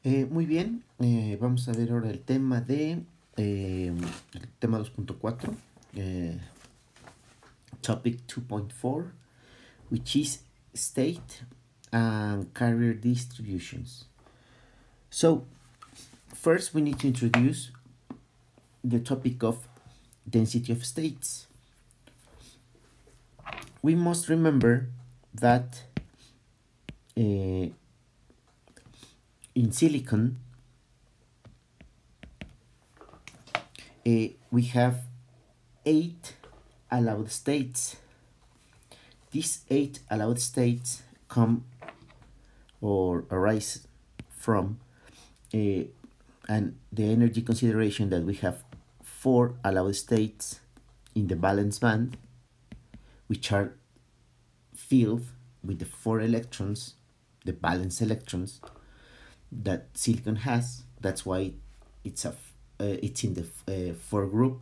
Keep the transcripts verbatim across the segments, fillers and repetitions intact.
Eh, muy bien, eh, vamos a ver ahora el tema de eh, el tema dos punto cuatro, eh, topic two point four, which is state and carrier distributions. So first we need to introduce the topic of density of states. We must remember that uh, in silicon uh, we have eight allowed states. These eight allowed states come or arise from uh, and the energy consideration that we have four allowed states in the valence band, which are filled with the four electrons, the valence electrons that silicon has. That's why it's a uh, it's in the uh, four group.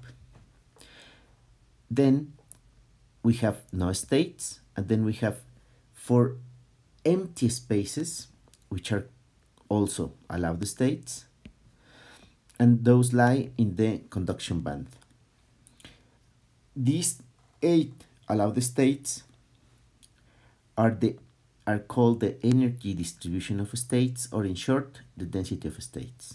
Then we have no states, and then we have four empty spaces, which are also allowed states, and those lie in the conduction band. These eight allowed states are the are called the energy distribution of states, or in short, the density of states.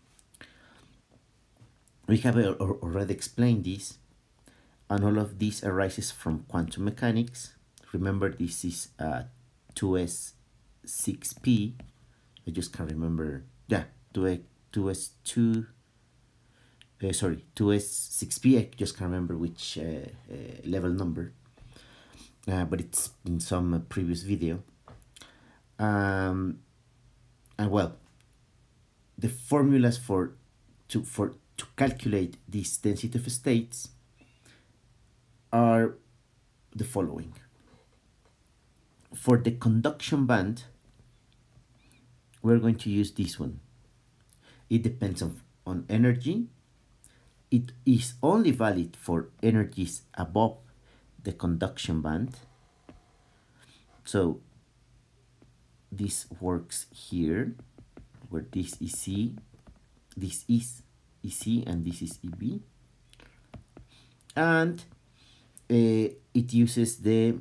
We have already explained this, and all of this arises from quantum mechanics. Remember, this is uh, two S six P. I just can't remember. Yeah, two S two. Uh, sorry, two S six P. I just can't remember which uh, uh, level number. Uh, but it's in some uh, previous video. Um, and well, the formulas for to for to calculate this density of states are the following. For the conduction band, we're going to use this one. It depends on, on energy. It is only valid for energies above the conduction band. So this works here, where this is C, this is E C, and this is E B. And uh, it uses the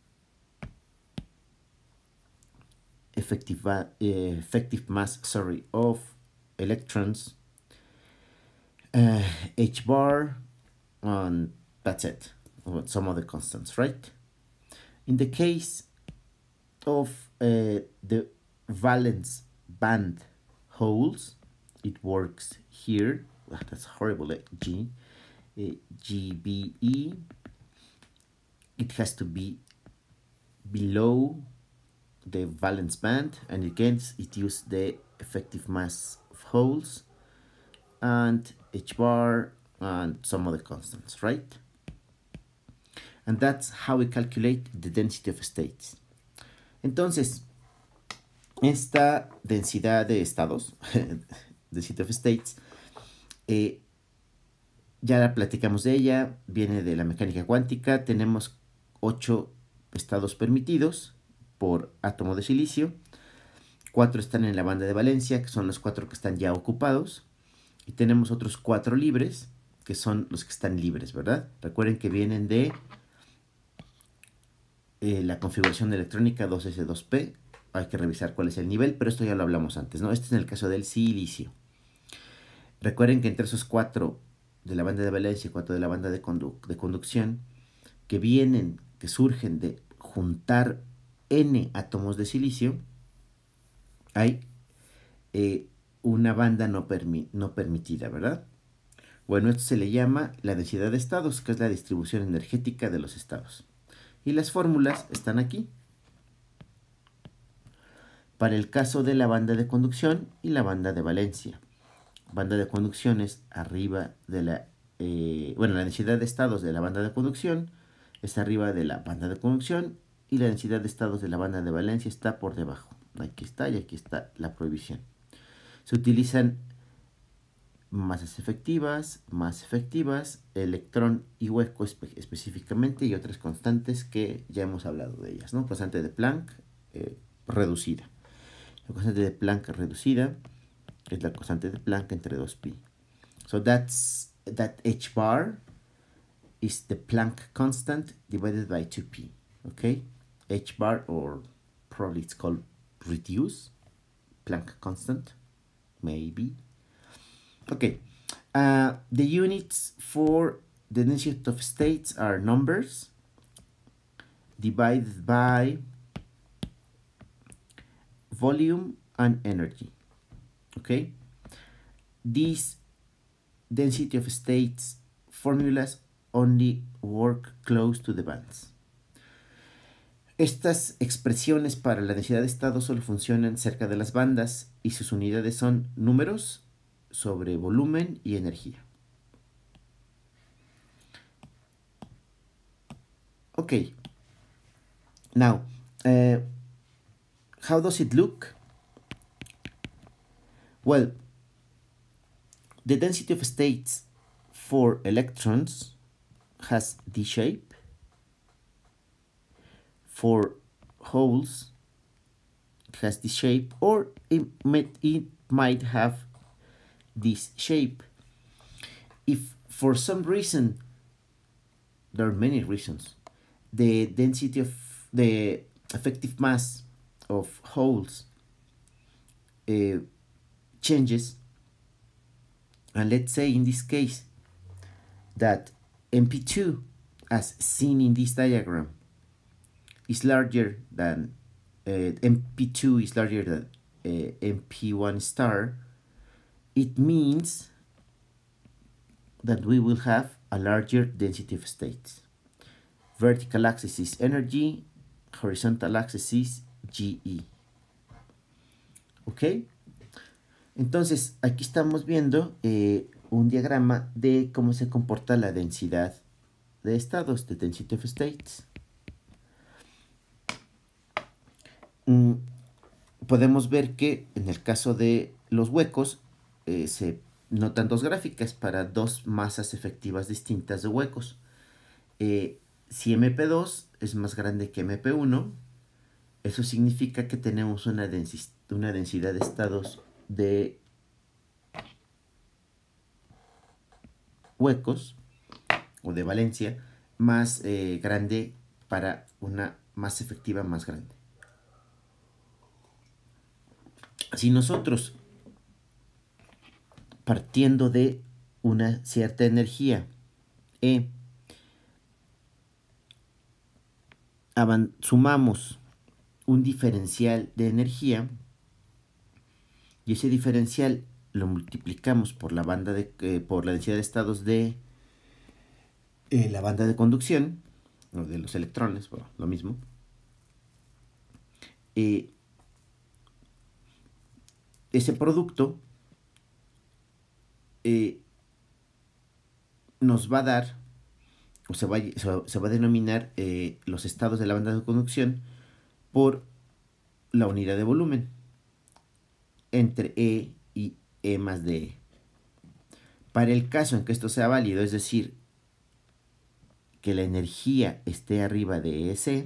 effective uh, effective mass, sorry, of electrons, uh, h bar, and that's it. With some other constants, right? In the case of uh, the valence band holes, it works here. Oh, that's horrible. eh? G, uh, G B E. It has to be below the valence band, and again it uses the effective mass of holes and h bar and some other constants, right? And that's how we calculate the density of states. Entonces, esta densidad de estados, density of states, eh, ya la platicamos de ella, viene de la mecánica cuántica. Tenemos ocho estados permitidos por átomo de silicio. Cuatro están en la banda de valencia, que son los cuatro que están ya ocupados. Y tenemos otros cuatro libres, que son los que están libres, ¿verdad? Recuerden que vienen de eh, la configuración electrónica dos S dos P. Hay que revisar cuál es el nivel, pero esto ya lo hablamos antes, ¿no? Este es en el caso del silicio. Recuerden que entre esos cuatro de la banda de valencia y cuatro de la banda de, condu de conducción, que vienen, que surgen de juntar N átomos de silicio, hay eh, una banda no, permi no permitida, ¿verdad? Bueno, esto se le llama la densidad de estados, que es la distribución energética de los estados. Y las fórmulas están aquí. Para el caso de la banda de conducción y la banda de valencia. Banda de conducción es arriba de la... Eh, bueno, la densidad de estados de la banda de conducción está arriba de la banda de conducción, y la densidad de estados de la banda de valencia está por debajo. Aquí está, y aquí está la prohibición. Se utilizan masas efectivas, más efectivas, electrón y hueco espe específicamente, y otras constantes que ya hemos hablado de ellas, ¿no? Constante de Planck eh, reducida. La constante de Planck reducida es la constante de Planck entre dos pi. So that's that h bar is the Planck constant divided by two pi. Okay, h bar, or probably it's called reduced Planck constant, maybe. Okay, uh, the units for the density of states are numbers divided by volume and energy. Okay, these density of states formulas only work close to the bands. Estas expresiones para la densidad de estados solo funcionan cerca de las bandas y sus unidades son números sobre volumen y energía. Okay, now, uh, how does it look? Well, the density of states for electrons has this shape. For holes, it has this shape, or it might, it might have this shape. If for some reason, there are many reasons, the density of the effective mass of holes uh, changes, and let's say in this case that M P two, as seen in this diagram, is larger than uh, M P two is larger than uh, M P one star, it means that we will have a larger density of states. Vertical axis is energy, horizontal axis is G E. ¿Ok? Entonces, aquí estamos viendo eh, un diagrama de cómo se comporta la densidad de estados, de density of states. Mm, podemos ver que en el caso de los huecos eh, se notan dos gráficas para dos masas efectivas distintas de huecos. Eh, si M P dos es más grande que M P uno, eso significa que tenemos una, densi una densidad de estados de huecos o de valencia más eh, grande para una masa efectiva más grande. Si nosotros, partiendo de una cierta energía E, sumamos un diferencial de energía y ese diferencial lo multiplicamos por la banda de eh, por la densidad de estados de eh, la banda de conducción o de los electrones, bueno, lo mismo. Eh, ese producto eh, nos va a dar, o se va, se va a denominar eh, los estados de la banda de conducción por la unidad de volumen entre E y E más de E. Para el caso en que esto sea válido, es decir, que la energía esté arriba de E C,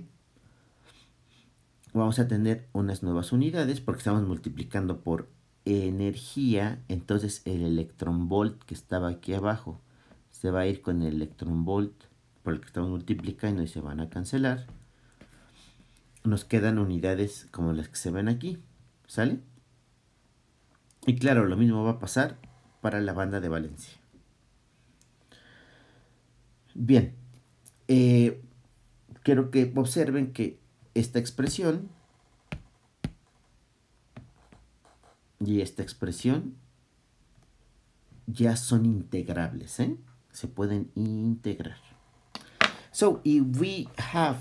vamos a tener unas nuevas unidades porque estamos multiplicando por energía. Entonces el electronvolt que estaba aquí abajo se va a ir con el electronvolt por el que estamos multiplicando y se van a cancelar. Nos quedan unidades como las que se ven aquí, ¿sale? Y claro, lo mismo va a pasar para la banda de valencia. Bien, eh, quiero que observen que esta expresión y esta expresión ya son integrables, ¿eh? Se pueden integrar. So, if we have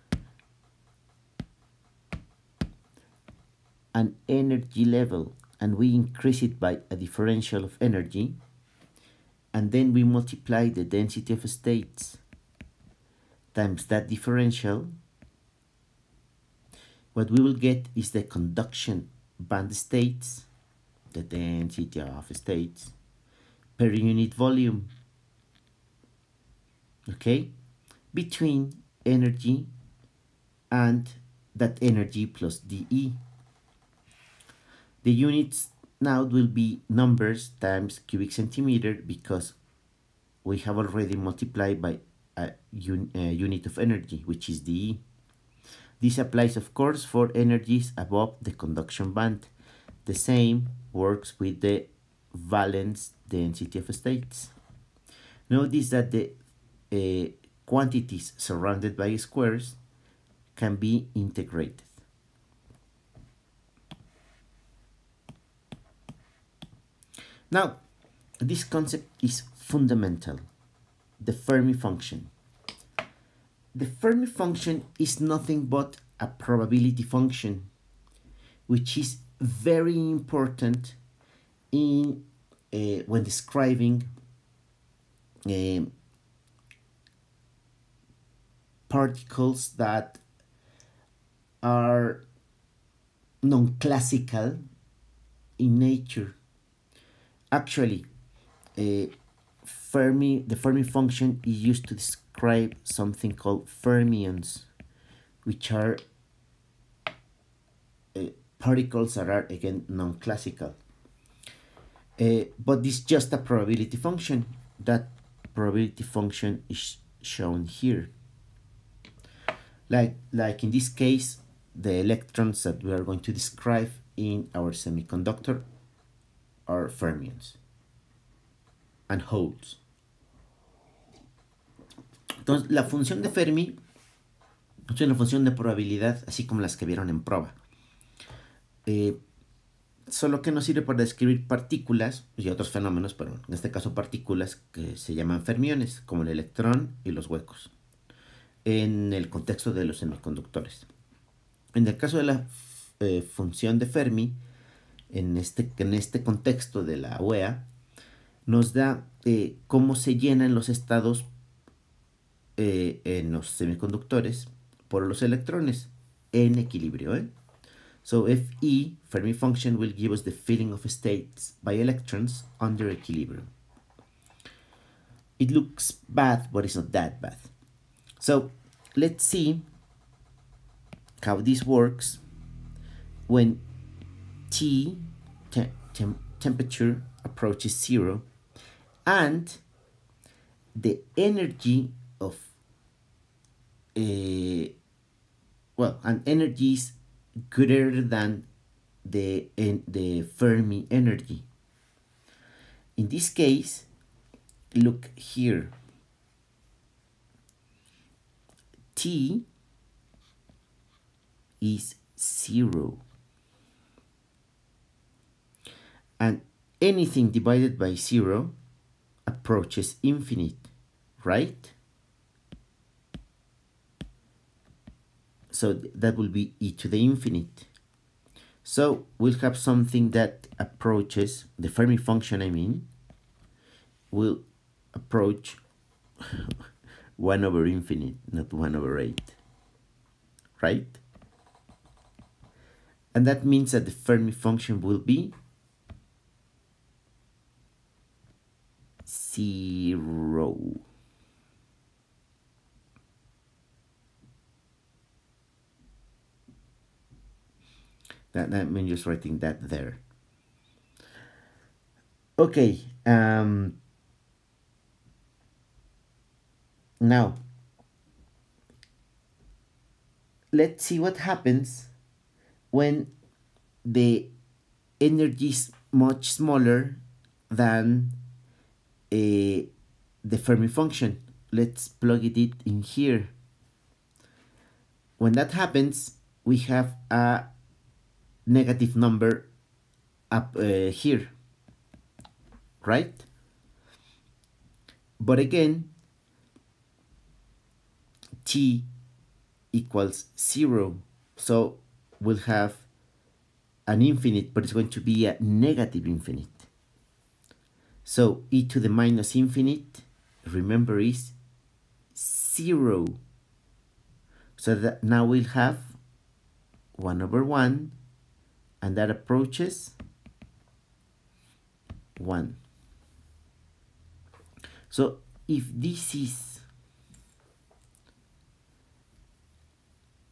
an energy level and we increase it by a differential of energy, and then we multiply the density of states times that differential, what we will get is the conduction band states, the density of states, per unit volume, okay, between energy and that energy plus dE. The units now it will be numbers times cubic centimeter because we have already multiplied by a, un, a unit of energy, which is the E. This applies, of course, for energies above the conduction band. The same works with the valence density of states. Notice that the uh, quantities surrounded by squares can be integrated. Now, this concept is fundamental, the Fermi function. The Fermi function is nothing but a probability function, which is very important in uh, when describing uh, particles that are non-classical in nature. Actually, uh, Fermi, the Fermi function is used to describe something called fermions, which are uh, particles that are again non-classical. Uh, but this is just a probability function. That probability function is shown here. Like, like in this case, the electrons that we are going to describe in our semiconductor are fermions and holes. Entonces, la función de Fermi es una función de probabilidad, así como las que vieron en prueba. Eh, solo que nos sirve para describir partículas y otros fenómenos, pero en este caso partículas que se llaman fermiones, como el electrón y los huecos, en el contexto de los semiconductores. En el caso de la eh, función de Fermi, en este, en este contexto de la U E A, nos da eh, cómo se llenan los estados eh, en los semiconductores por los electrones en equilibrio. ¿eh? So F E, Fermi function, will give us the filling of states by electrons under equilibrium. It looks bad, but it's not that bad. So let's see how this works when T, te tem temperature, approaches zero, and the energy of, uh, well, and energy is greater than the, in, the Fermi energy. In this case, look here. T is zero. And anything divided by zero approaches infinite, right? So that will be e to the infinite. So we'll have something that approaches, the Fermi function I mean, will approach one over infinite, not one over eight, right? And that means that the Fermi function will be zero. That, that means just writing that there. Okay. Um, now, let's see what happens when the energy is much smaller than uh, the Fermi function. Let's plug it in here. When that happens, we have a negative number up uh, here, right? But again, T equals zero, so we'll have an infinite, but it's going to be a negative infinite. So e to the minus infinite, remember, is zero. So that now we'll have one over one, and that approaches one. So if this is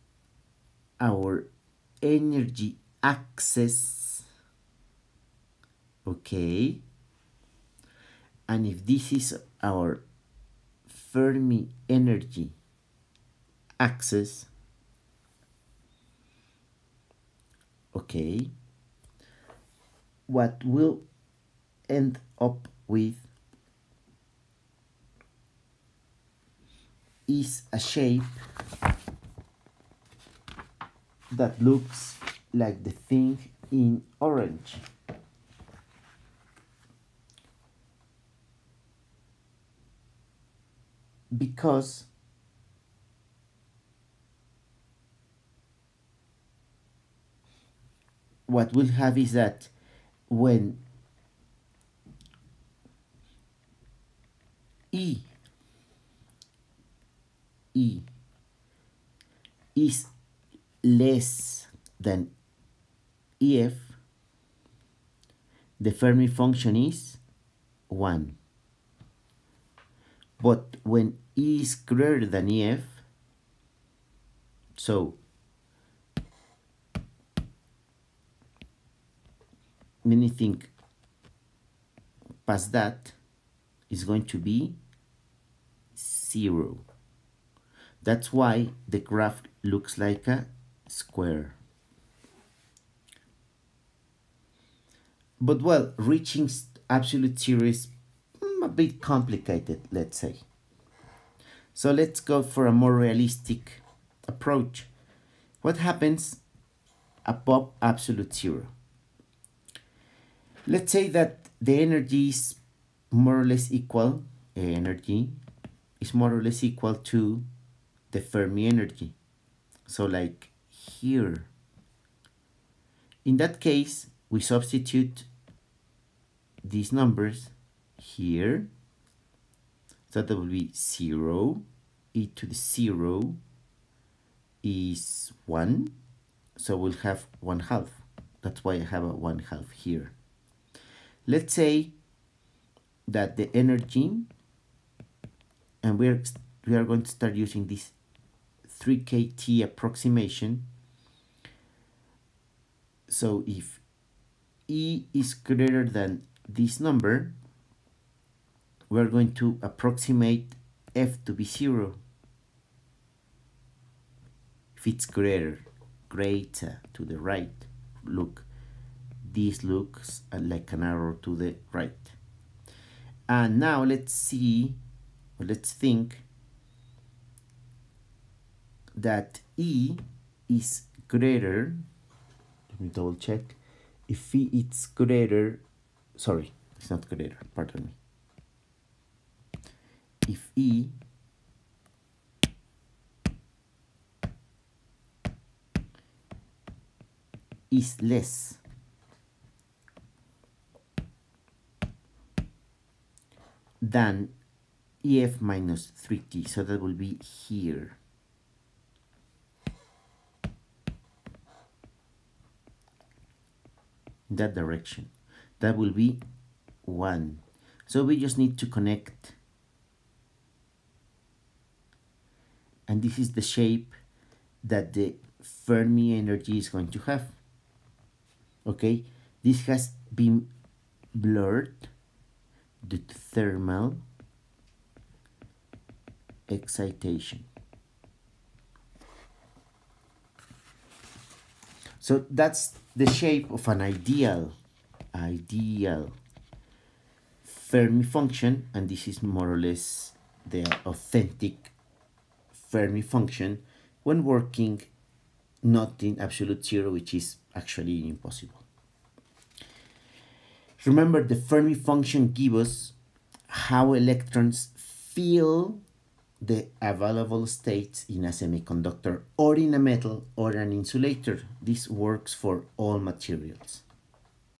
our energy access, Okay. And if this is our Fermi energy axis, okay, what we'll end up with is a shape that looks like the thing in orange. Because what we'll have is that when E E is less than E F, the Fermi function is one. But when E is greater than E F, so anything past that is going to be zero. That's why the graph looks like a square. But well, reaching absolute zero is a bit complicated, let's say. So let's go for a more realistic approach. What happens above absolute zero? Let's say that the energy is more or less equal, energy is more or less equal to the Fermi energy. So like here. In that case, we substitute these numbers here. So that will be zero, e to the zero is one. So we'll have one half. That's why I have a one half here. Let's say that the energy, and we're, we are going to start using this three K T approximation. So if E is greater than this number, we're going to approximate F to be zero. If it's greater, greater to the right, look, this looks like an arrow to the right. And now let's see, or let's think that E is greater, let me double check, if E is greater, sorry, it's not greater, pardon me. If E is less than E F minus three T, so that will be here. In that direction. That will be one. So we just need to connect. And this is the shape that the Fermi energy is going to have. Okay, this has been blurred due to thermal excitation. So that's the shape of an ideal, ideal Fermi function, and this is more or less the authentic Fermi function when working not in absolute zero, which is actually impossible. Remember, the Fermi function gives us how electrons fill the available states in a semiconductor or in a metal or an insulator. This works for all materials.